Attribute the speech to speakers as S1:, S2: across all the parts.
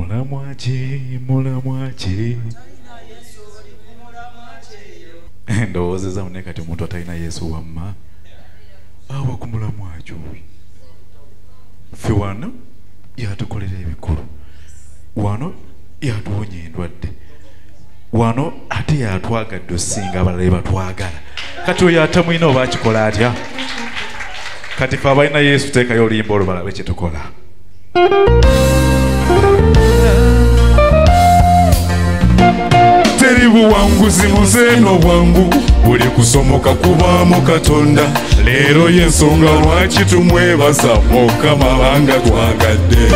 S1: mulamwaki ndowozeza mune kati omuntu atalina Yesu wamma awa ku mulamwaki ffe wano yatukolera ebikulu wano yatuwonya endwadde wano ate yatwagadde osinga abalala batwagala kati oyo atamwina oba akikola atya kati ffe abalina Yesu teekayo oluyimba olwo balabe kye tukola teri buwanguzi muzeeno bwangu buli kusomoka kubaamu Katonda leero y'ensonga lwaki tumwebaza Mukama banga twagadde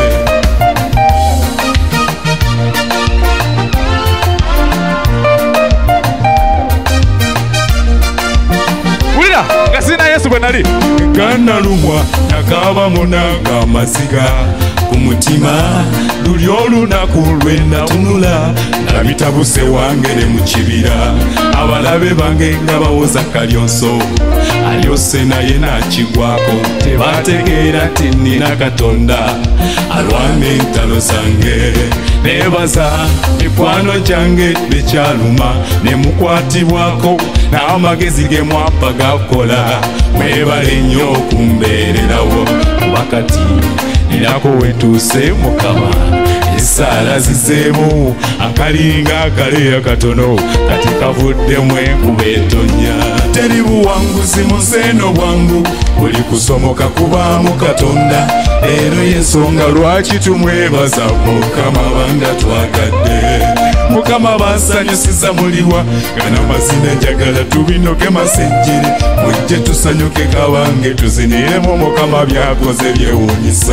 S1: wulira nga sirina Yesu bwe nali ganalumwa nakaaba munanga amaziga ku mutima luli olunaku lwe natunula nga bitabuse wange ne mu kibira abalabe bange nga bawoza kalyonso alyose naye nakigwako tebategeera nti nnina Katonda alwana entalo zange nebaza mikwano gyange bekyaluma ne mukwatibwako n'amagezi ge mwapa gakola mwebale nnyo okumbeererawo kuba kati ninako wetuuse Mukama esaala zizeemu akalinga akaleya katono kati kavuddemu enkuba etonya teri buwanguzi mu nseeno bwangu buli kusomoka kubaamu Katonda leero y'ensonga lwaki tumwebaza Mukama banga twagadde Mukama bansanyusiza muliwa gana mazina njagala tubinoke masejjere mujje tusanyuke kabange tuziniremu Mukama byakoze byewuunyisa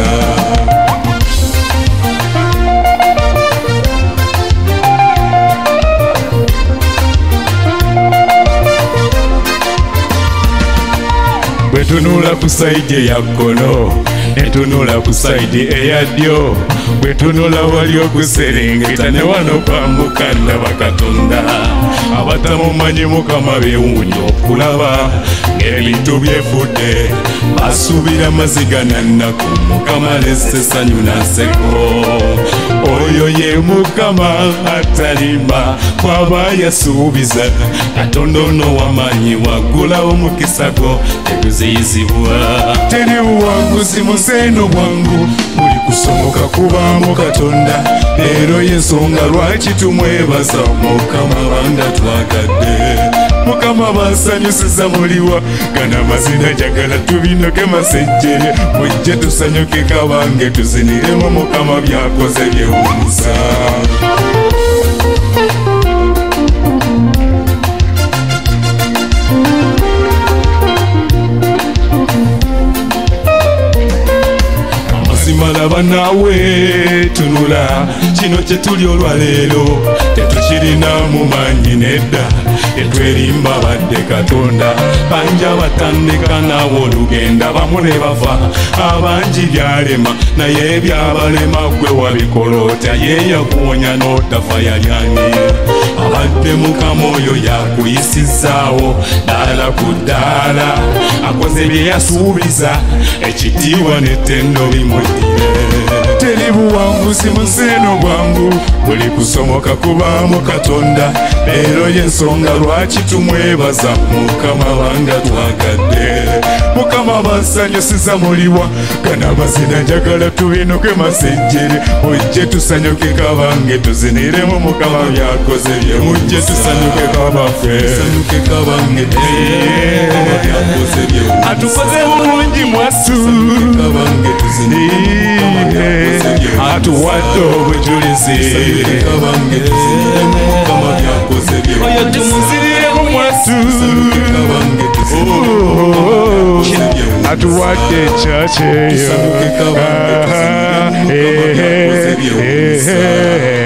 S1: bwetunula ku saidi eya kkono netunula ku saidi eya ddyo bwetunula wali okuserengeta ne wano kwambuka ndaba Katonda abatamumanyi Mukama beewuunya okulaba ng'ebintu byefudde basuubira maziga na nnaku Mukama lesse essanyu na nseko oyo ye Mukama atalimba kwaba yasuubiza Katonda ono w'amaanyi waggulawo mukisa gwo teguziyizibwa teri buwanguzi mu nseeno bwangu buli kusomoka kubaamu Katonda leero y'ensonga lwaki tumwebaza Mukama banga twagadde Mukama bansanyusiza muliwa gana mazina njagala tubinoke masejjere mujje tusanyuke kabange tuziniremu Mukama byakoze byewuunyisa malaba nawe tunula kino kye tuli olwaleero tetukirina mu maanyi nedda etwerimba badde Katonda banja batandika nawo olugenda bamu ne bafa abangi byalema naye byabalema gwe wabikola otya ye yakuwonya n'otafa yalyani abadde Mukama oyo yakuyisizaawo ddaala ku ddaala akoze bye yasuubiza ekitiibwa n'ettendo bimudde teri buwanguzi mu nseeno bwangu buli kusomoka kubaamu Katonda leero y'ensonga lwaki tumwebaza Mukama banga twagadde Mukama bansanyusiza muliwa gana mazina njagala tubinuke masejjere mujje tusanyuke kabange tuziniremu Mukama byakoze bye mujje tusanyuke kabaffe tusanyuke kabange byakoze bye atukoze bulungi mwasu kabange tuziniremu atuwadde obujulizi oyo tumuziremu mwasu atuwadde ekyakyeyo